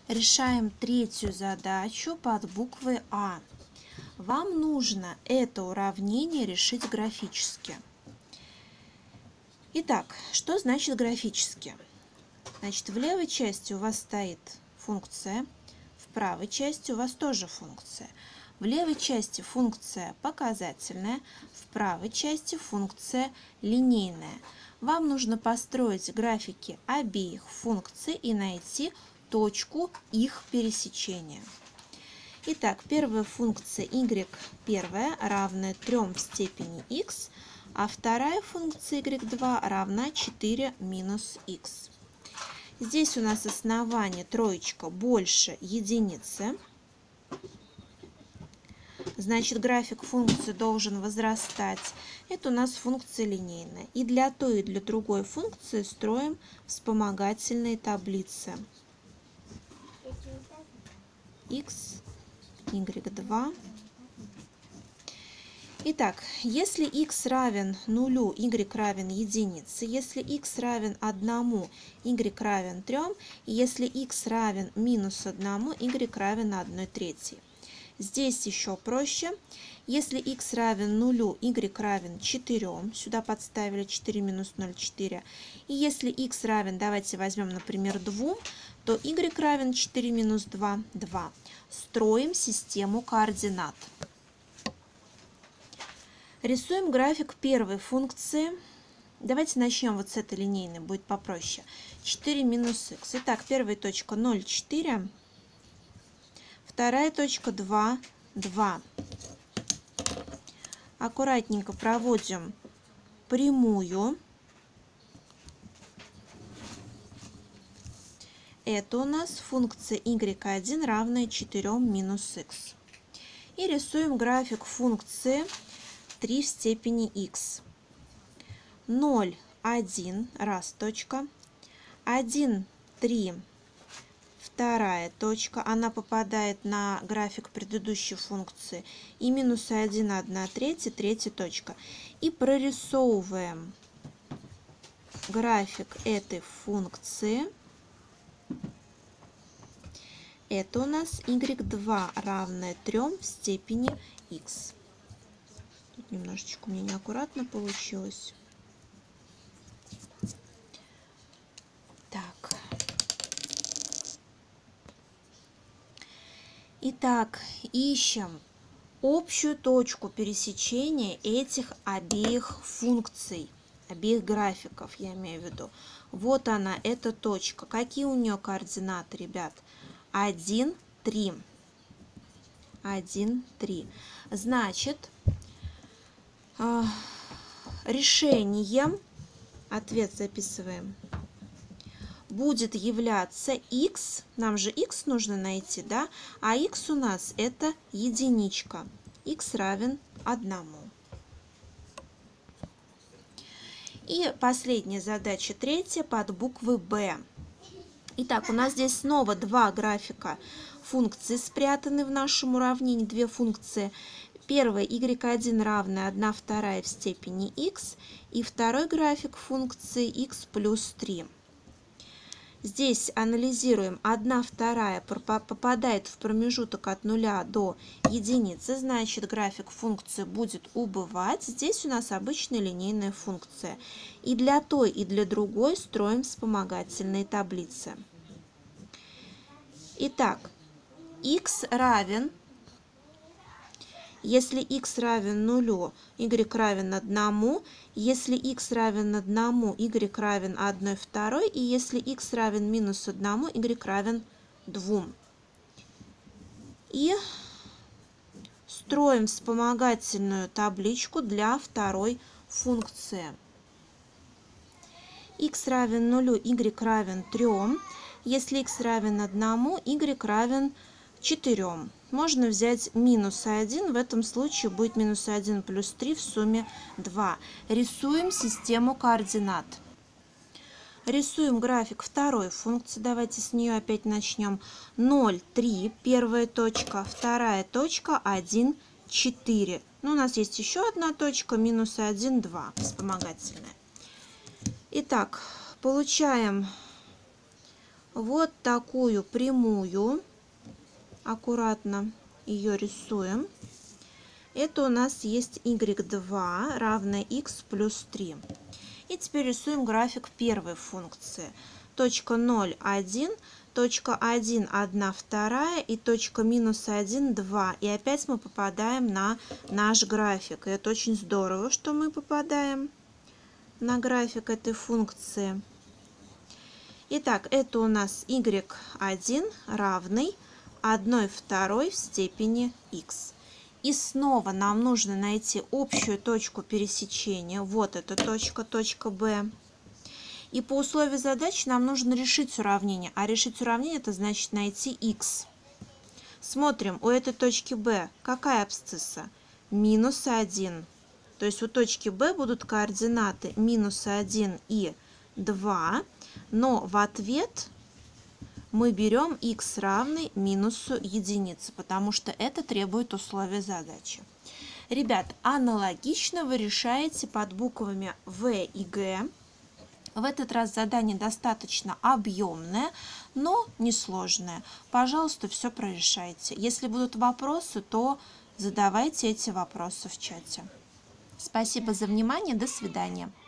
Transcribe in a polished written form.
Решаем третью задачу под буквой А. Вам нужно это уравнение решить графически. Итак, что значит графически? Значит, в левой части у вас стоит функция, в правой части у вас тоже функция. В левой части функция показательная, в правой части функция линейная. Вам нужно построить графики обеих функций и найти точку их пересечения. Итак, первая функция y1 равна 3 в степени x, а вторая функция y2 равна 4 минус x. Здесь у нас основание троечка больше единицы. Значит, график функции должен возрастать. Это у нас функция линейная. И для той, и для другой функции строим вспомогательные таблицы. X, y2. Итак, если x равен 0, y равен единице, если x равен 1, y равен 3, и если x равен минус 1, y равен 1/3. Здесь еще проще. Если x равен 0, y равен 4, сюда подставили 4 минус 0, 4. И если x равен, давайте возьмем, например, 2, то y равен 4 минус 2, 2. Строим систему координат. Рисуем график первой функции. Давайте начнем вот с этой линейной, будет попроще. 4 минус x. Итак, первая точка 0, 4. Вторая точка 2, 2. Аккуратненько проводим прямую. Это у нас функция y1 равная 4 минус x. И рисуем график функции 3 в степени x. 0, 1, раз точка. 1, 3, вторая точка. Она попадает на график предыдущей функции. И минус 1, 1/3, третья точка. И прорисовываем график этой функции. Это у нас y2 равное 3 в степени x. Тут немножечко у меня неаккуратно получилось. Так. Итак, ищем общую точку пересечения этих обеих функций, обеих графиков, я имею в виду. Вот она, эта точка. Какие у нее координаты, ребят? 1, 3. 1, 3. Значит, решением, ответ записываем, будет являться x, нам же x нужно найти, да, а x у нас это единичка, x равен 1. И последняя задача, третья, под буквой b. Итак, у нас здесь снова два графика функции спрятаны в нашем уравнении, две функции. Первая y1 равная 1/2 в степени x, и второй график функции x плюс 3. Здесь анализируем, 1/2 попадает в промежуток от 0 до единицы, значит график функции будет убывать. Здесь у нас обычная линейная функция. И для той, и для другой строим вспомогательные таблицы. Итак, x равен, если x равен 0, y равен 1, если x равен 1, y равен 1/2, и если x равен минус 1, y равен 2. И строим вспомогательную табличку для второй функции. X равен 0, y равен 3. Если x равен 1, y равен 4. Можно взять минус 1, в этом случае будет минус 1 плюс 3 в сумме 2. Рисуем систему координат. Рисуем график второй функции, давайте с нее опять начнем. 0, 3, первая точка, вторая точка, 1, 4. Ну, у нас есть еще одна точка, минус 1, 2, вспомогательная. Итак, получаем вот такую прямую. Аккуратно ее рисуем. Это у нас есть y2 равное x плюс 3. И теперь рисуем график первой функции. Точка 0, 1, точка 1, 1, 2 и точка минус 1, 2. И опять мы попадаем на наш график. И это очень здорово, что мы попадаем на график этой функции. Итак, это у нас y1 равный 1/2 в степени x. И снова нам нужно найти общую точку пересечения. Вот эта точка, точка B. И по условию задачи нам нужно решить уравнение. А решить уравнение — это значит найти x. Смотрим, у этой точки B какая абсцисса? Минус 1. То есть у точки B будут координаты минус 1 и 2. Но в ответ мы берем x равный минусу единицы, потому что это требует условия задачи. Ребят, аналогично вы решаете под буквами В и Г. В этот раз задание достаточно объемное, но несложное. Пожалуйста, все прорешайте. Если будут вопросы, то задавайте эти вопросы в чате. Спасибо за внимание. До свидания.